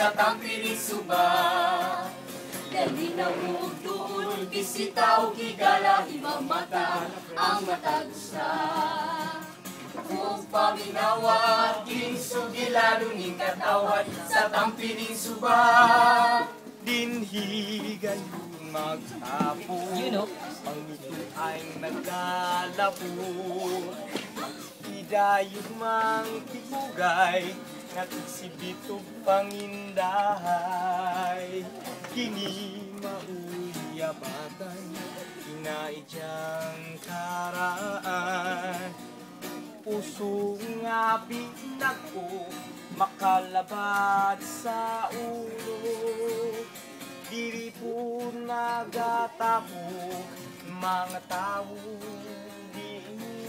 sa tampiling suba. Dali na mo doon, bisita o gigala, himamata ang matagusa. Kung paminawa, kinsugilalo ning katawan sa tampiling suba. Dinhi gayong maghapon, ang ito ay naglalabo. Hidayog mang tibugay, nagsibito pangindahay. Kini mauyabatan, kinaidyang karaan. Puso nga binako, makalabad sa ulo. Diri po nagatabo, mga tao di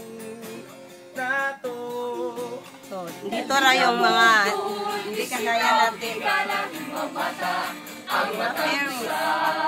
nato. So, dito ra yung mga hindi kagaya natin. Mamata ang matagusa.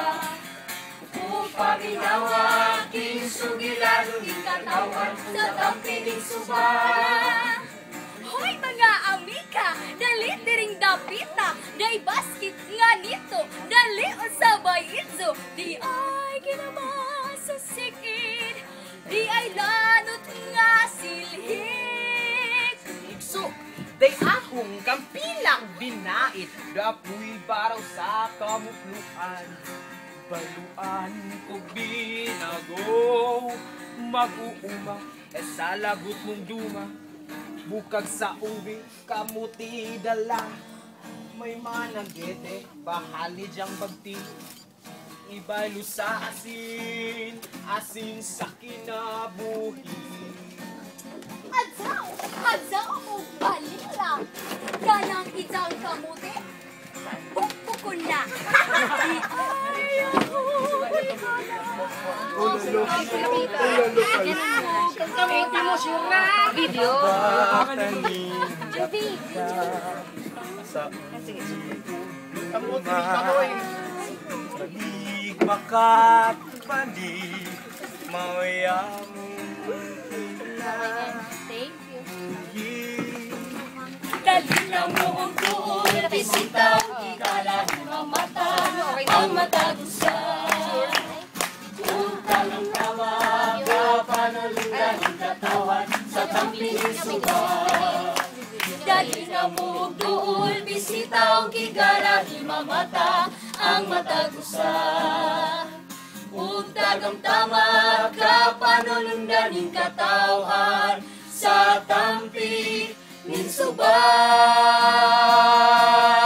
Paminawa, kinsugilalo ni katawan sa tampiling suba. Hoy mga amika, dali diring dapita, day basket nga nito, dali sa bayidzo, di ay kinamasa sikid, di ay lanot nga silhig. So, day akong kampilang binait, dapoy baraw sa kamukluan. Baluan ko binago, mag-uuma, sa lagot mong duma. Bukag sa uwi, kamuti dala. May manang gete, bahali diyang bagti. Ibalo sa asin, asin sa kinabuhi. Adzaw mo balila, ganang itang kamuti, pukpukon na, di ay ahuy ka na. Kamuti mo siya video. Sa kamuti balik makatbalik, mayayamu Thank you. Dali na mo ang doon, bisita o gigala, himamata ang matagusa. Utang ang tawag, panalula ng katawan sa tampiling suba. Dali na mo ang doon, bisita o gigala, himamata ang matagusa. Utang ang tama, kapanulundan ng katawan sa tampiling suba.